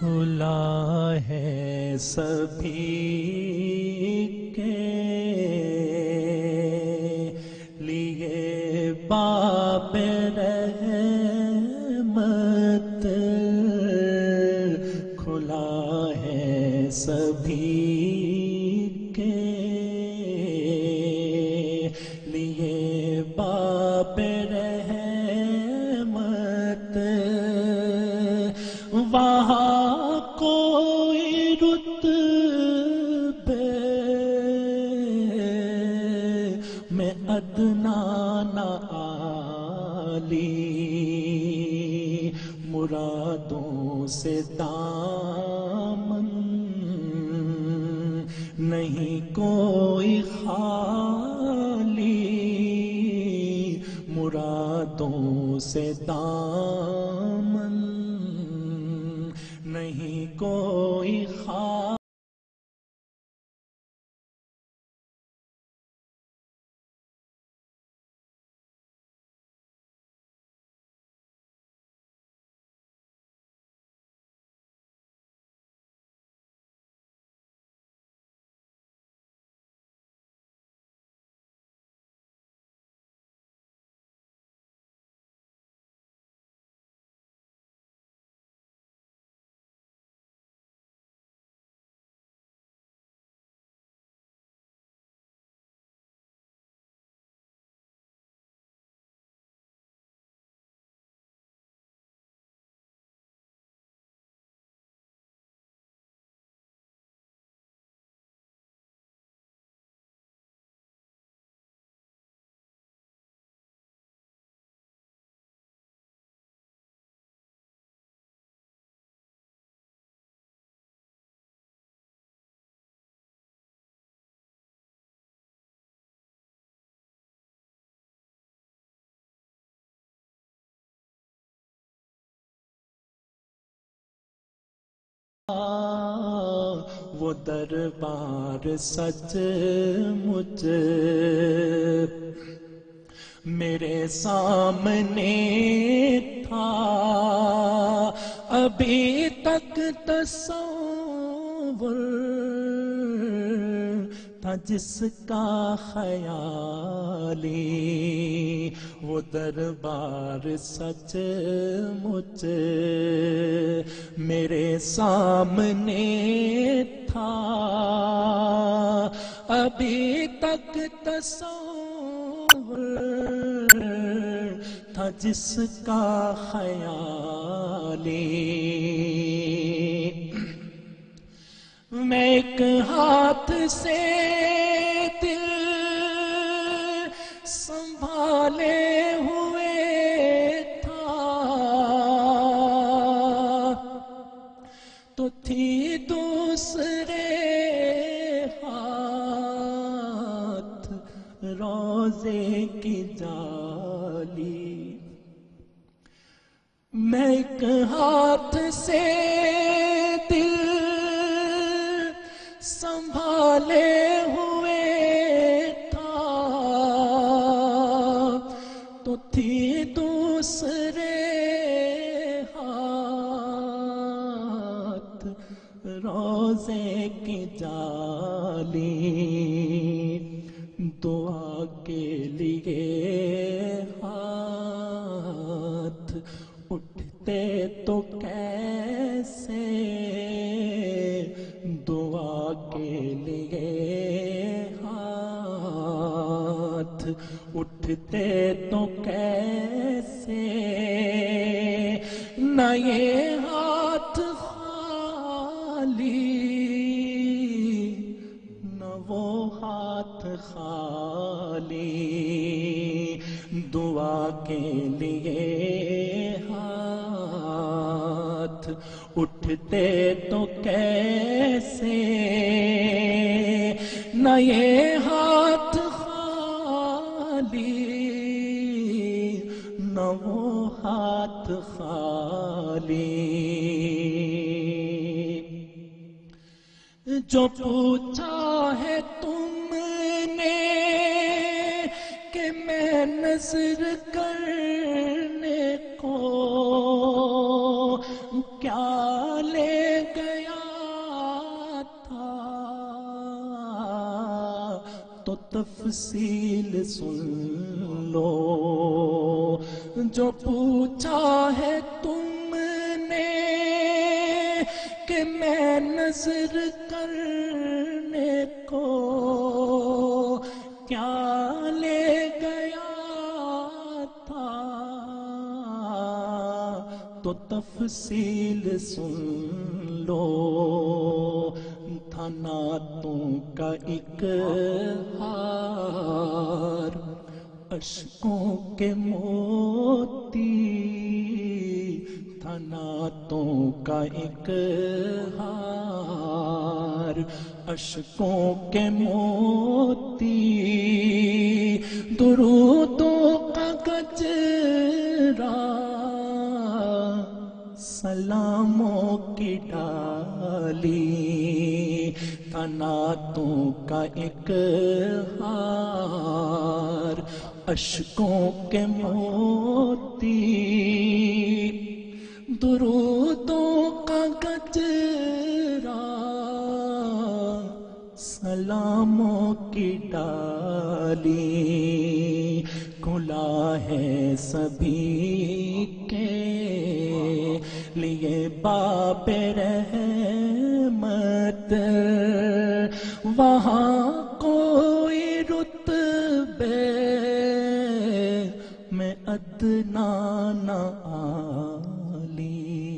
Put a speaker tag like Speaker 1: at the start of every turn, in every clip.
Speaker 1: کھلا ہے سبھی کے لیے باب رحمت، کھلا ہے سبھی کے لیے باب رحمت، وہاں کوئی رتبے میں ادنا نہ عالی، مرادوں سے دامن نہیں کوئی خالی، مرادوں سے دامن نہیں کوئی خالی۔ وہ دربار سچ مچ میرے سامنے تھا، ابھی تک تصور تھا جس کا خیالی، وہ دربار سچ مچ میرے سامنے تھا، ابھی تک تصور تھا جس کا خیالی، میں ایک ہاتھ سے دل سنبھالے ہوئے تھا، تو تھی دوسرے ہاتھ روزے کی جالی، میں ایک ہاتھ سے دل سنبھالے ہوئے تھا، تو تھی دوسرے ہاتھ روزے کی جالی، دعا کے لیے ہاتھ اٹھتے تو کیسے، دعا کے لیے ہاتھ اٹھتے تو کیسے، نہ یہ ہاتھ خالی نہ وہ ہاتھ خالی، دعا کے لیے ہاتھ اٹھتے تو کیسے، نہ یہ ہاتھ خالی نہ وہ ہاتھ خالی، جو پوچھا ہے تم نے کہ میں نظر کرنے کو کیا لے گیا تھا، تو تفصیل سن لو. جو پوچھا ہے تم نے کہ میں نظر کرنے کو کیا لے گیا تھا، تو تفصیل سن لو. تھا نعتوں کا ایک ہار، اشکوں کے موتی، تھا نعتوں کا ایک ہار، اشکوں کے موتی. درودوں کا گجرا، سلاموں کی ڈالی، تھا نعتوں کا ایک ہار، اشکوں کے موتی. درودوں کا گجرا، سلاموں کی ڈالی، کھلا ہے سبھی کے لیے باب رحمت. وہاں کوئی رتبے میں ادنا نہ عالی.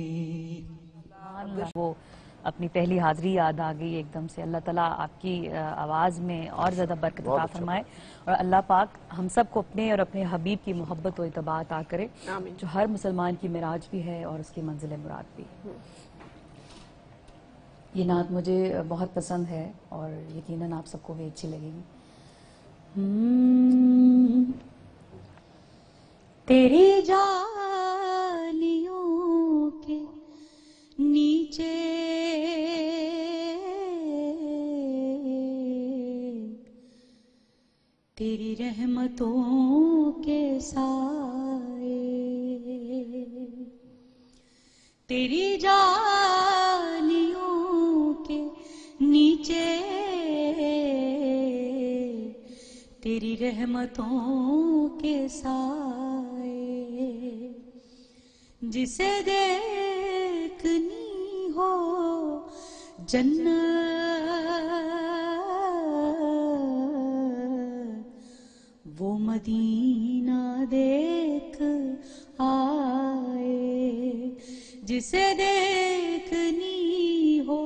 Speaker 2: وہ اپنی پہلی حاضری یاد آ گئی ایک دم سے. اللہ تعالیٰ آپ کی آواز میں اور زیادہ برکت عطا فرمائے، اور اللہ پاک ہم سب کو اپنے اور اپنے حبیب کی محبت و اتباع عطا کرے، جو ہر مسلمان کی معراج بھی ہے اور اس کی منزل مراد بھی. یہ نعت مجھے بہت پسند ہے اور یقیناً آپ سب کو بھی اچھی لگے گی. تیری جالیوں کے نیچے تیری رحمتوں کے سائے، تیری جالیوں کے نیچے تیری رحمتوں کے سائے. جسے دیکھنی ہو جنت، وہ مدینہ دیکھ آئے. جسے دیکھنی ہو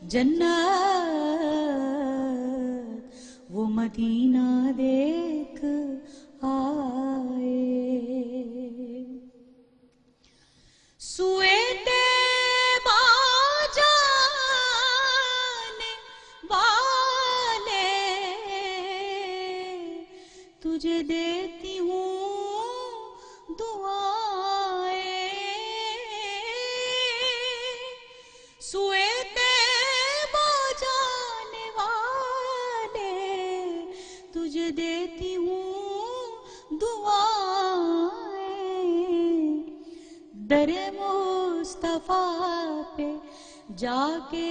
Speaker 2: جنت، وہ مدینہ دیکھ آئے. سوئے طیبہ جانے والے تجھے دیتی ہوں دعائیں. سوئے طیبہ جانے والے تجھے دیتی ہوں دعائیں. در مصطفیٰ پہ جا کے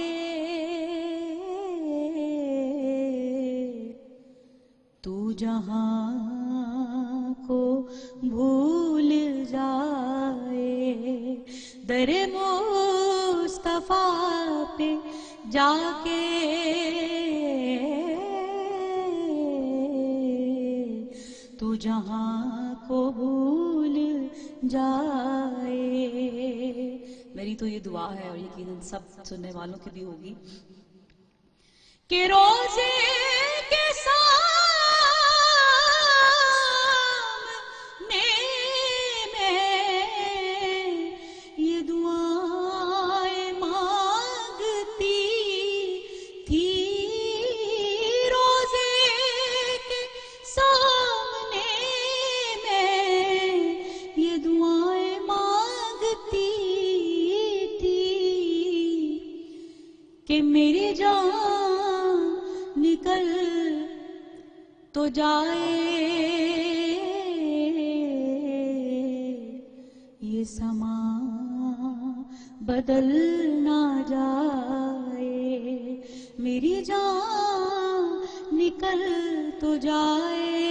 Speaker 2: تو جہاں کو بھول جائے. در مصطفیٰ پہ جا کے تو جہاں کو بھول جائے. میری تو یہ دعا ہے اور یقیناً سب سننے والوں کی بھی ہوگی کہ روزے کے سامنے میں یہ دعائیں مانگتی تھی. روزے کے سامنے میں یہ دعائیں مانگتی تھی کہ میری جان نکل تو جائے، یہ سما
Speaker 3: بدل نہ جائے، میری جان نکل تو جائے،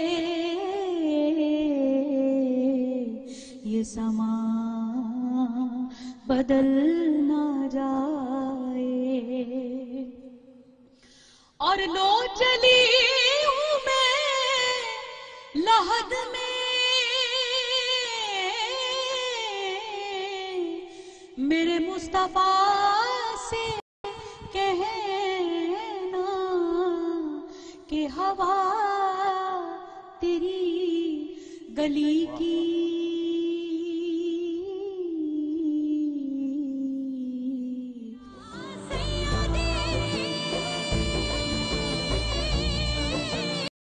Speaker 3: یہ سما بدل نہ جائے، اور لو چلی ہوں میں لحد میں، میرے مصطفیٰ سے کہنا کہ ہوا تیری گلی کی